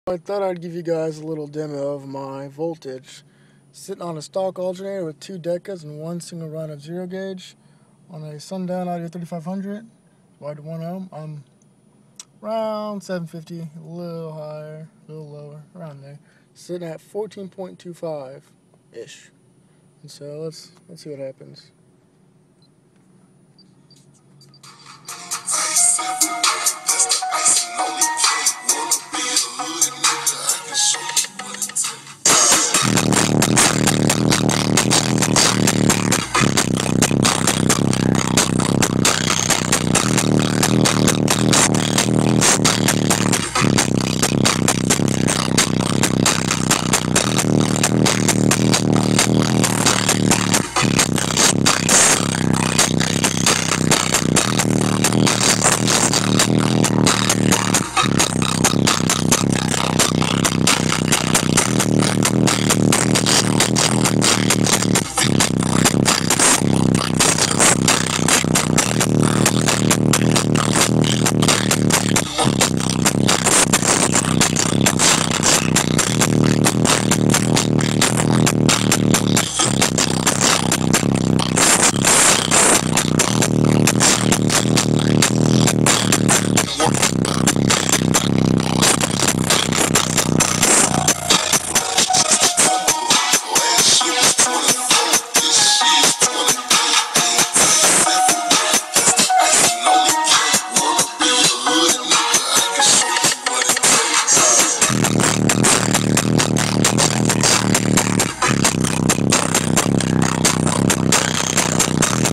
I thought I'd give you guys a little demo of my voltage. Sitting on a stock alternator with 2 decas and 1 single run of 0 gauge on a Sundown Audio 3500, wide to 1 ohm. I'm around 750, a little higher, a little lower, around there. Sitting at 14.25 ish. And so let's see what happens.